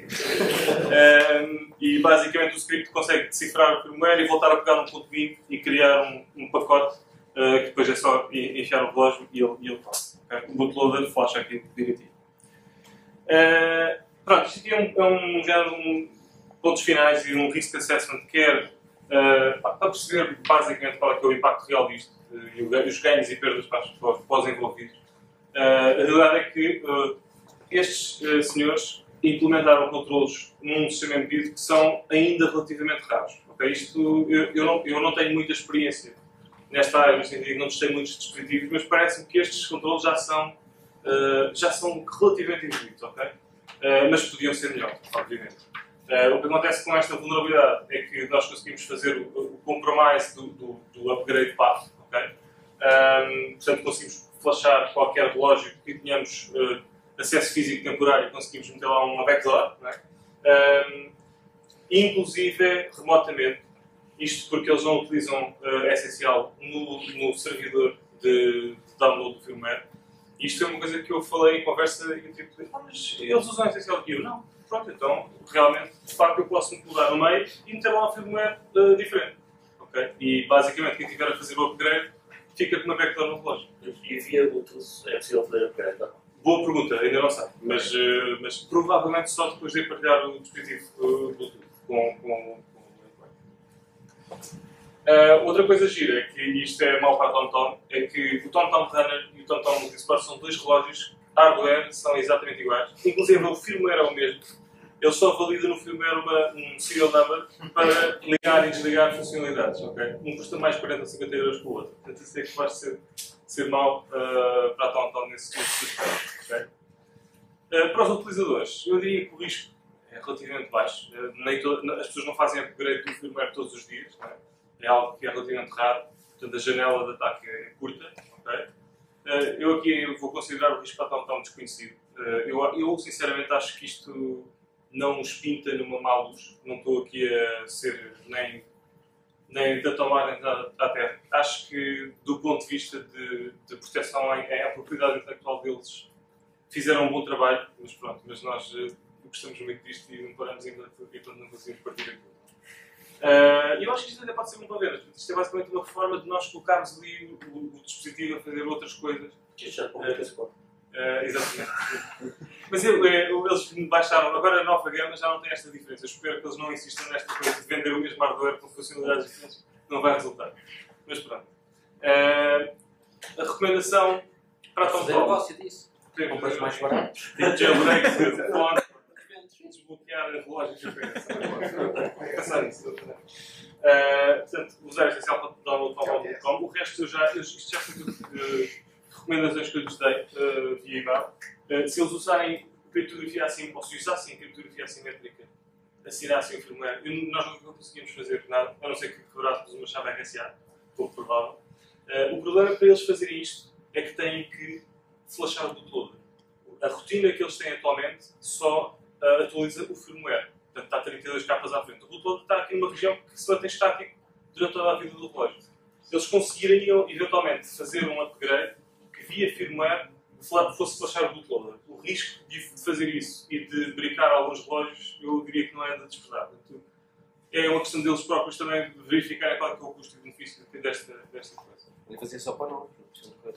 um, e basicamente o script consegue decifrar o firmware e voltar a pegar num ponto bin e criar um, um pacote uh, que depois é só enfiar no relógio e ele, e ele faz. Okay? O bootloader flasha aqui direitinho. Uh, pronto, isto aqui é um, é um género de um, pontos finais e um risk assessment que quer uh, para perceber basicamente qual é, que é o impacto real disto uh, e os ganhos e perdas para os envolvidos. Uh, a realidade é que uh, estes uh, senhores implementaram controlos num sistema embebido que são ainda relativamente raros. Okay? Isto, eu, eu, não, eu não tenho muita experiência nesta área, no sentido que não testei muitos dispositivos, mas parece-me que estes controlos já são, uh, já são relativamente evoluídos, okay? uh, mas podiam ser melhores, obviamente. Uh, o que acontece com esta vulnerabilidade é que nós conseguimos fazer o, o compromise do, do, do upgrade path, okay? um, portanto conseguimos flashar qualquer relógio que tenhamos uh, acesso físico temporário e conseguimos meter lá uma backdoor, não é? um, inclusive remotamente, isto porque eles não utilizam uh, essencial no, no servidor de, de download do firmware. Isto é uma coisa que eu falei em conversa e eu tipo, ah, mas eles usam essencial aqui? Eu não. Pronto, então realmente, de facto, eu posso me mudar no meio e meter lá um firmware uh, diferente. Okay? E basicamente, quem estiver a fazer o upgrade fica com uma backdoor no relógio. E via Bluetooth é possível fazer upgrade, não? Boa pergunta, ainda não sei. Mas, uh, mas provavelmente só depois de partilhar o dispositivo uh, Bluetooth com, com, com o uh, outra coisa gira é que isto é mau para a TomTom, é que o TomTom Runner e o TomTom Multisport são dois relógios hardware, são exatamente iguais. Inclusive o firmware é o mesmo. ele só valida no firmware uma, um serial number para ligar e desligar funcionalidades. Okay? Um custa mais quarenta ou cinquenta euros que o outro. Portanto, isso é que faz ser, ser mau uh, para a TomTom nesse aspecto. Okay? Uh, para os utilizadores, eu diria que o risco é relativamente baixo. Uh, nem to as pessoas não fazem upgrade do firmware todos os dias. Não é? É algo que é relativamente raro. Portanto, a janela de ataque é curta. Okay? Uh, eu aqui eu vou considerar o risco para a TomTom desconhecido. Uh, eu, eu, sinceramente, acho que isto não os pinta numa má luz. Não estou aqui a ser nem, nem da tomar nem da, da terra. Acho que, do ponto de vista de, de proteção em, em a propriedade intelectual deles, fizeram um bom trabalho, mas pronto, mas nós uh, gostamos muito disto e não paramos enquanto, enquanto não conseguimos partir aquilo. Uh, eu acho que isto até pode ser muito para ver. Isto é basicamente uma forma de nós colocarmos ali o, o, o dispositivo a fazer outras coisas. Isto já publica-se pouco. Uh, exatamente. Mas eu, eu, eles baixaram, agora a nova gama já não tem esta diferença. Eu espero que eles não insistam nesta coisa de vender o mesmo hardware com funcionalidades diferentes. Não vai resultar. Mas pronto. Uh, a recomendação para a TomTom. Fazer negócio disso. Compras mais barato. Tipo jailbreak de telefone. Desbloquear relógios de G P S. Pensar nisso. Uh, portanto, usar este essencial para download para o ponto com. O resto, eu já, isto já foi tudo uh, recomendações que eu lhes dei uh, via e-mail. Uh, se eles usarem criptografia assim, ou se usassem criptografia assimétrica, assinassem o firmware, eu, nós não conseguimos fazer nada, a não ser que quebrássemos uma chave R S A, pouco provável. Uh, o problema para eles fazerem isto é que têm que flashar o bootloader. A rotina que eles têm atualmente só Uh, atualiza o firmware. Portanto, está a trinta e dois capas à frente. O bootloader está aqui numa região que se mantém estático durante toda a vida do relógio. Eles conseguiriam, eventualmente, fazer um upgrade que, via firmware, fosse baixar o bootloader. O risco de fazer isso e de brincar alguns relógios, eu diria que não é de desprezar. Portanto, é uma questão deles próprios também de verificarem qual é, que é o custo e benefício desta, desta coisa. Podem fazer só para novos, não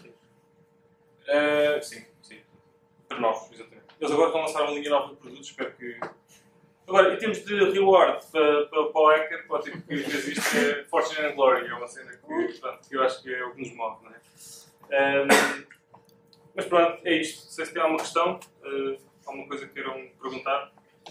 uh, Sim, sim. Para novos, exatamente. Eles agora estão a lançar uma linha nova de produtos, espero que... Agora, em termos de reward para, para, para o hacker, pode ter que ver isto é Fortune and Glory, é uma cena que, pronto, que eu acho que é o que nos move, não é? Um, mas pronto, é isto. Não sei se tem alguma questão, uh, alguma coisa que queiram perguntar.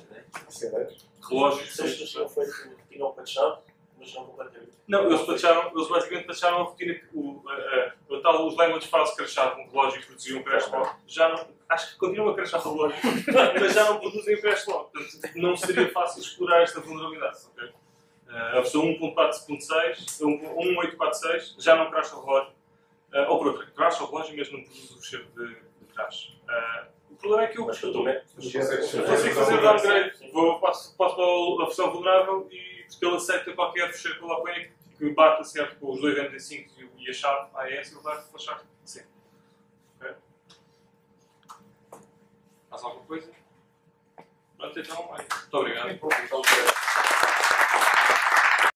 Relógios. Vocês que tinham feito, tinham patchado, mas não completamente. Não, eles patcharam, eles basicamente patcharam a rotina que o, a, a, a tal, os language files crashavam um relógio e produziam um crash log. Já não, acho que continuam a crashar o relógio, mas já não produzem o crash log. Portanto, não seria fácil explorar esta vulnerabilidade. Okay? Uh, a versão um ponto quatro ponto seis, um oito quatro seis, já não crasha o relógio. Uh, ou por outra, crasha o relógio, mas não produz o cheiro de, de crash. Uh, o problema é que eu Mas eu também. eu consigo fazer o downgrade. Vou, passo, passo para a versão vulnerável e porque ele aceita qualquer fecheiro que eu lá ponha que bata certo com os dois M D cinco e a chave A E S, ele vai flashar sempre. Okay? Mais alguma coisa? Pronto, então, muito obrigado.